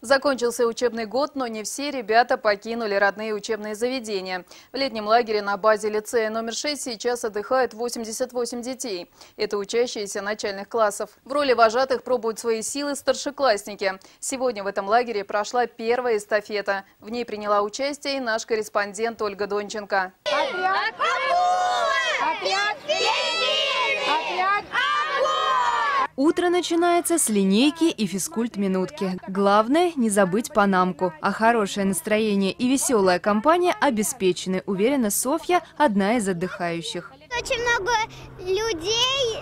Закончился учебный год, но не все ребята покинули родные учебные заведения. В летнем лагере на базе лицея номер 6 сейчас отдыхает 88 детей. Это учащиеся начальных классов. В роли вожатых пробуют свои силы старшеклассники. Сегодня в этом лагере прошла первая эстафета. В ней приняла участие и наш корреспондент Ольга Донченко. Утро начинается с линейки и физкульт-минутки. Главное – не забыть панамку. А хорошее настроение и веселая компания обеспечены, уверена Софья, одна из отдыхающих. Очень много людей,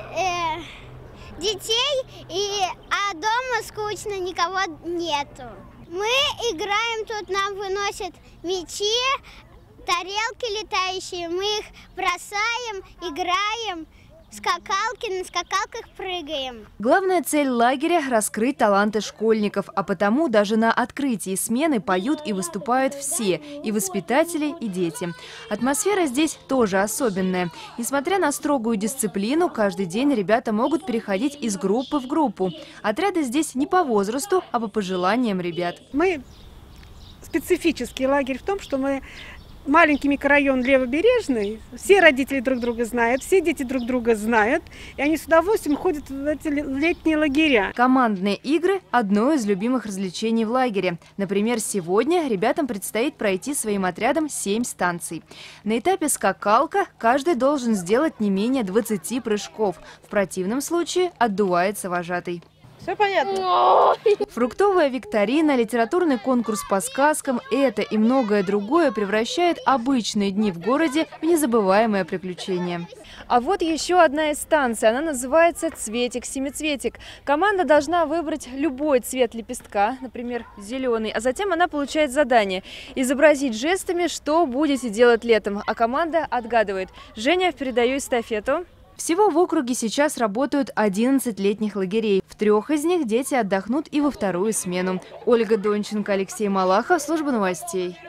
детей, а дома скучно, никого нету. Мы играем, тут нам выносят мячи, тарелки летающие, мы их бросаем, играем. Скакалки, на скакалках прыгаем. Главная цель лагеря – раскрыть таланты школьников, а потому даже на открытии смены поют и выступают все – и воспитатели, и дети. Атмосфера здесь тоже особенная. Несмотря на строгую дисциплину, каждый день ребята могут переходить из группы в группу. Отряды здесь не по возрасту, а по пожеланиям ребят. Мы специфический лагерь в том, что мы маленький микрорайон Левобережный, все родители друг друга знают, все дети друг друга знают, и они с удовольствием ходят в эти летние лагеря. Командные игры – одно из любимых развлечений в лагере. Например, сегодня ребятам предстоит пройти своим отрядом 7 станций. На этапе скакалка каждый должен сделать не менее 20 прыжков. В противном случае отдувается вожатый. Все понятно? Фруктовая викторина, литературный конкурс по сказкам – это и многое другое превращает обычные дни в городе в незабываемое приключение. А вот еще одна из станций. Она называется «Цветик-семицветик». Команда должна выбрать любой цвет лепестка, например, зеленый, а затем она получает задание – изобразить жестами, что будете делать летом. А команда отгадывает. Женя, передаю эстафету. Всего в округе сейчас работают 11 летних лагерей. В 3 из них дети отдохнут и во вторую смену. Ольга Донченко, Алексей Малахов, служба новостей.